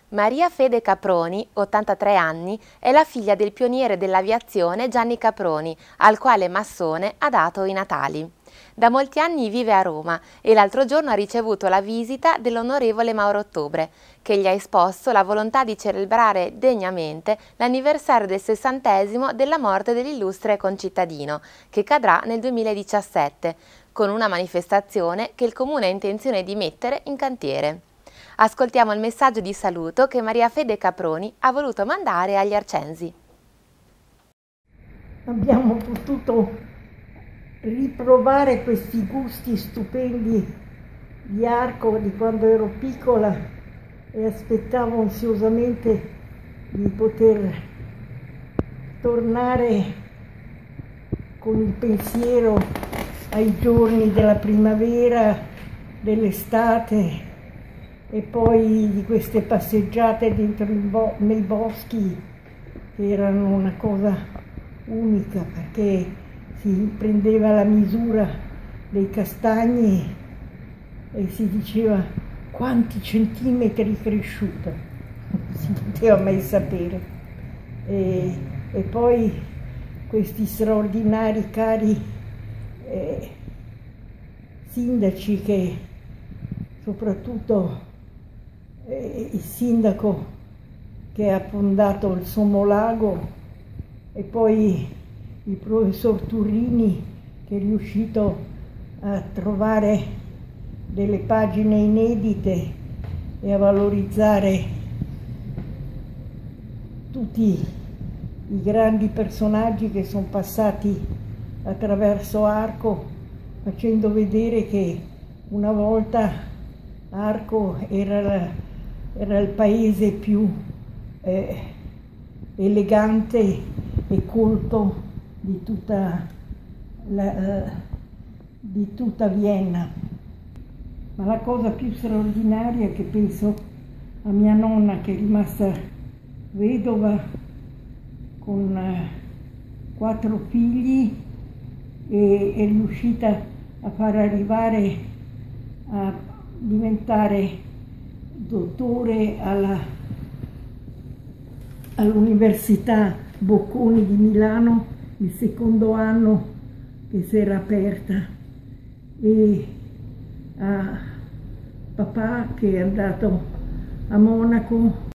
Maria Fede Caproni, 83 anni, è la figlia del pioniere dell'aviazione Gianni Caproni, al quale Massone ha dato i natali. Da molti anni vive a Roma e l'altro giorno ha ricevuto la visita dell'onorevole Mauro Ottobre, che gli ha esposto la volontà di celebrare degnamente l'anniversario del 60° della morte dell'illustre concittadino, che cadrà nel 2017, con una manifestazione che il Comune ha intenzione di mettere in cantiere. Ascoltiamo il messaggio di saluto che Maria Fede Caproni ha voluto mandare agli arcensi. Abbiamo potuto riprovare questi gusti stupendi di Arco di quando ero piccola e aspettavo ansiosamente di poter tornare con il pensiero ai giorni della primavera, dell'estate e poi di queste passeggiate dentro nei boschi che erano una cosa unica, perché si prendeva la misura dei castagni e si diceva quanti centimetri cresciuta, non si poteva mai sapere. E poi questi straordinari cari sindaci, che soprattutto il sindaco che ha fondato il Somolago e poi il professor Turrini, che è riuscito a trovare delle pagine inedite e a valorizzare tutti i grandi personaggi che sono passati attraverso Arco, facendo vedere che una volta Arco era il paese più elegante e colto di tutta Vienna. Ma la cosa più straordinaria è che penso a mia nonna, che è rimasta vedova con 4 figli e è riuscita a far arrivare a diventare dottore all'Università Bocconi di Milano, il 2° anno che si era aperta, e a papà che è andato a Monaco